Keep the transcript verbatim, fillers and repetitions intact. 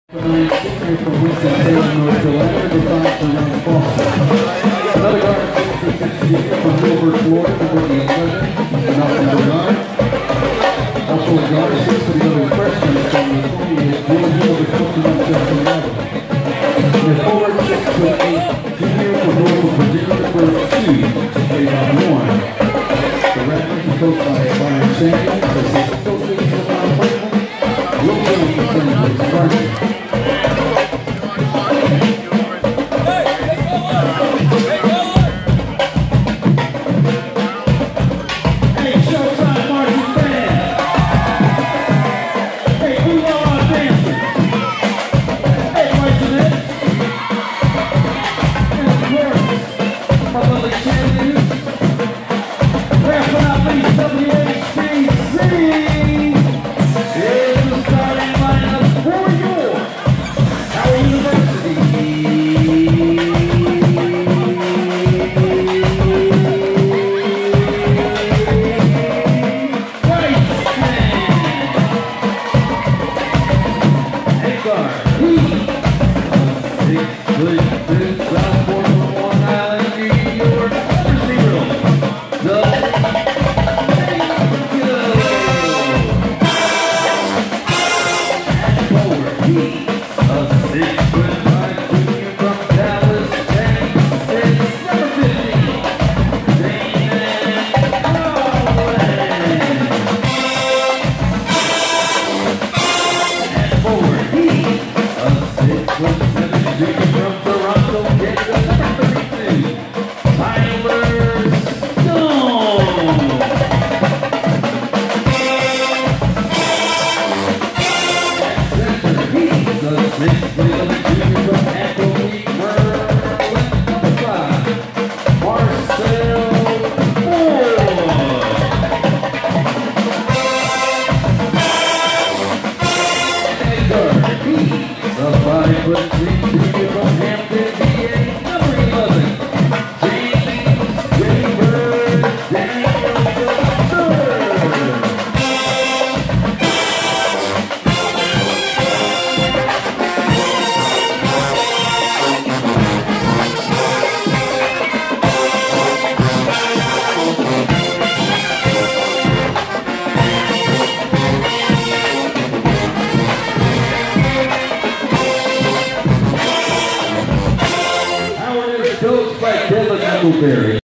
Nine senior from Winston-Salem, North Carolina, number five for Ryan Foster. Another guard, six for six senior from Wilbur, Florida, number eleven, Malcolm Bernard. Also a guard, six for the other freshman from the twentieth, Jordan, number twenty-one, Justin Levin. And a forward, six foot eight, junior from Norfolk, Virginia, number two, Avon Warren. The Rattlers are coached by Brian Samuels, the assistant coaches of Ron Franklin, Will Jones, the Saint Louis Coached by Devin Huckleberry.